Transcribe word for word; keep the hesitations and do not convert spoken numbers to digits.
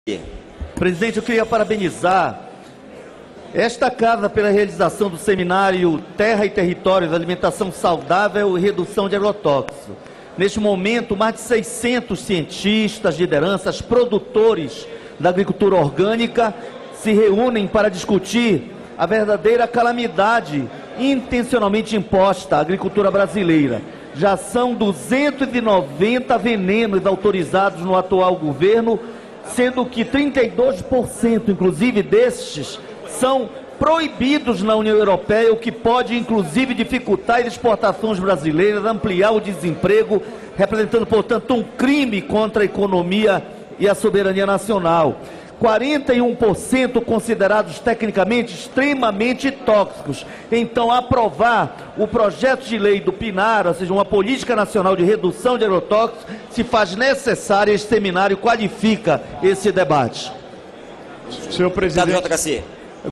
Presidente, eu queria parabenizar esta casa pela realização do seminário Terra e Território da Alimentação Saudável e Redução de Agrotóxicos. Neste momento, mais de seiscentos cientistas, lideranças, produtores da agricultura orgânica se reúnem para discutir a verdadeira calamidade intencionalmente imposta à agricultura brasileira. Já são duzentos e noventa venenos autorizados no atual governo, sendo que trinta e dois por cento, inclusive, destes são proibidos na União Europeia, o que pode, inclusive, dificultar as exportações brasileiras, ampliar o desemprego, representando, portanto, um crime contra a economia e a soberania nacional. quarenta e um por cento considerados tecnicamente extremamente tóxicos. Então, aprovar o projeto de lei do PNAR, ou seja, uma política nacional de redução de agrotóxicos, se faz necessário. Este seminário qualifica esse debate. Senhor presidente. Deputado J K C.